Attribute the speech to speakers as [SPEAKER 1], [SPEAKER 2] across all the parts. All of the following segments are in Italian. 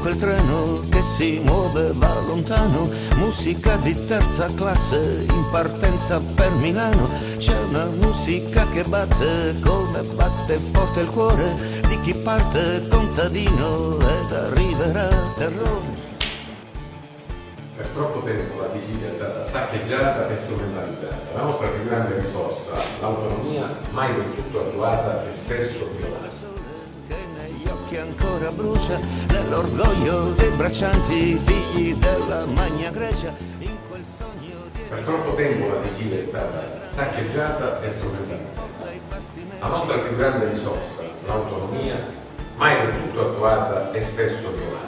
[SPEAKER 1] quel treno che si muove va lontano, musica di terza classe in partenza per Milano. C'è una musica che batte come batte forte il cuore di chi parte contadino ed arriverà terrore.
[SPEAKER 2] Per troppo tempo la Sicilia è stata saccheggiata e strumentalizzata. La nostra più grande risorsa, l'autonomia, mai del tutto attuata e spesso violata.
[SPEAKER 1] Che negli occhi ancora brucia, nell'orgoglio dei braccianti figli della Magna Grecia, in quel sogno di...
[SPEAKER 2] Per troppo tempo la Sicilia è stata saccheggiata e strumentalizzata. La nostra più grande risorsa, l'autonomia, mai del tutto attuata e spesso violata.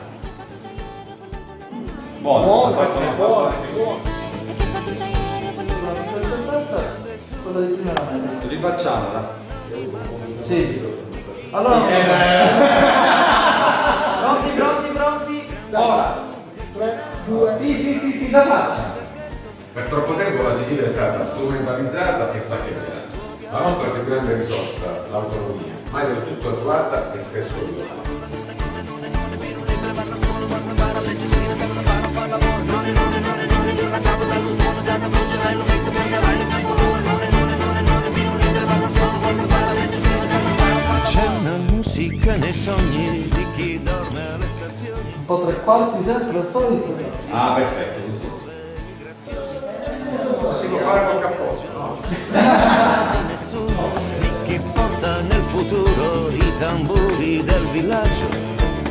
[SPEAKER 3] Buono.
[SPEAKER 4] Quello di prima era meglio.
[SPEAKER 3] Rifacciamola.
[SPEAKER 4] Sì. Allora, pronti?
[SPEAKER 3] Ora.
[SPEAKER 4] 3, 2,
[SPEAKER 3] Sì, la faccia.
[SPEAKER 2] Per troppo tempo la Sicilia è stata strumentalizzata e saccheggiata. La nostra più grande risorsa, l'autonomia, mai del tutto attuata e spesso violata.
[SPEAKER 1] C'è una musica nei sogni di chi dorme alle stazioni.
[SPEAKER 4] un po' 3/4 sempre al solito.
[SPEAKER 3] Ah, perfetto, così.
[SPEAKER 2] Si può fare col cappotto, no?
[SPEAKER 1] Nessuno di chi porta nel futuro i tamburi del villaggio.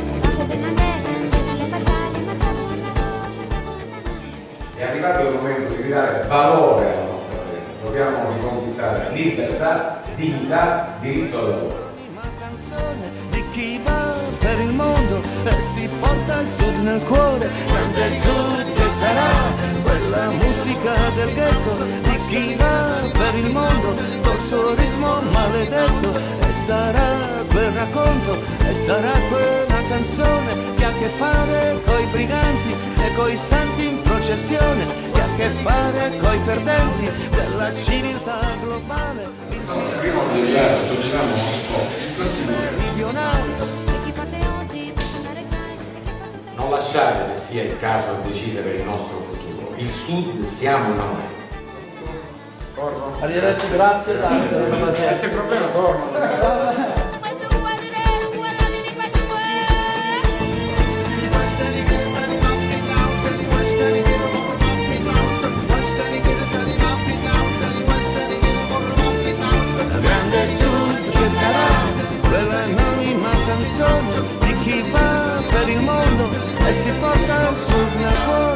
[SPEAKER 2] È arrivato il momento di ridare valore alla nostra terra. Dobbiamo riconquistare libertà, dignità, diritto al lavoro.
[SPEAKER 1] Canzone di chi va per il mondo e si porta il sud nel cuore, grande sud che sarà quella musica del ghetto di chi va per il mondo col suo ritmo maledetto, e sarà quel racconto e sarà quella canzone che ha a che fare coi briganti e coi santi in processione, che ha a che fare coi perdenti della civiltà globale.
[SPEAKER 2] Prima di arrivare sto girando uno spot
[SPEAKER 1] Meridionale.
[SPEAKER 2] Non lasciate che sia il caso a decidere per il nostro futuro. Il Sud siamo noi.
[SPEAKER 4] Arrivederci, grazie,
[SPEAKER 2] C'è problema, torno.
[SPEAKER 1] Grande Sud che sarà quell'anonima canzone di chi va per il mondo e si porta il sud nel cuore.